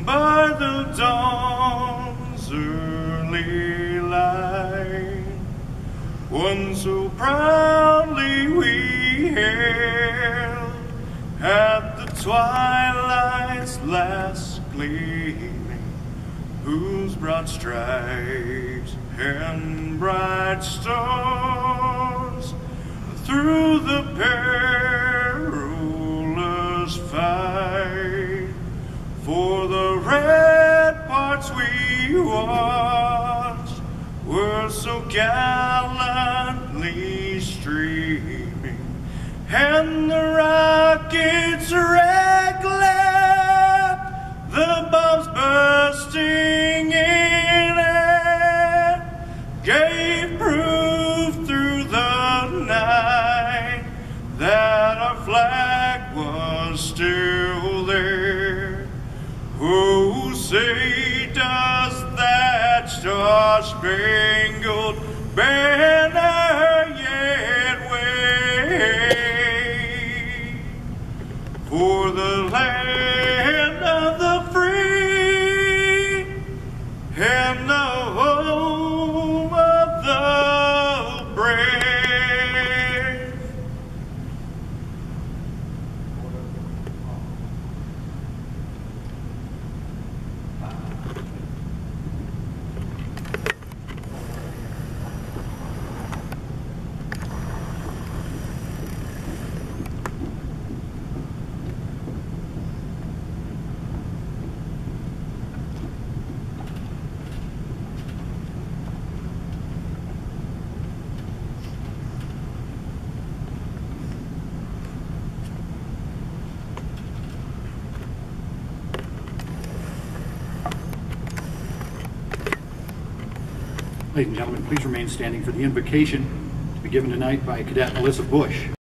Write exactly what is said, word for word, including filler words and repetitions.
by the dawn's early light, one so proudly we hailed at the twilight's last gleaming, whose broad stripes and bright stars through the perilous fight for the red parts we watched were so gallantly streaming, and the rockets' red glare, the bombs bursting in air, gave proof through the night that our flag was still there. Oh, say does that star-spangled banner yet wave for the land of the free and the home of the brave? Ladies and gentlemen, please remain standing for the invocation to be given tonight by Cadet Melissa Bush.